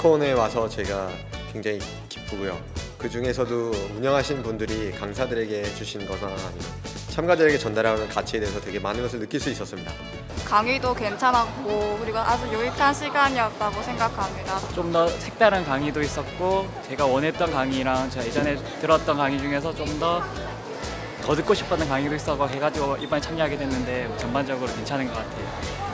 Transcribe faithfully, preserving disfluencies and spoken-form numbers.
아스콘에 와서 제가 굉장히 기쁘고요. 그 중에서도 운영하신 분들이 강사들에게 주신 거나 아니면 참가자에게 전달하는 가치에 대해서 되게 많은 것을 느낄 수 있었습니다. 강의도 괜찮았고 그리고 아주 유익한 시간이었다고 생각합니다. 좀 더 색다른 강의도 있었고 제가 원했던 강의랑 제가 예전에 들었던 강의 중에서 좀 더 더 듣고 싶었던 강의도 있어서 해가지고 이번에 참여하게 됐는데 전반적으로 괜찮은 것 같아요.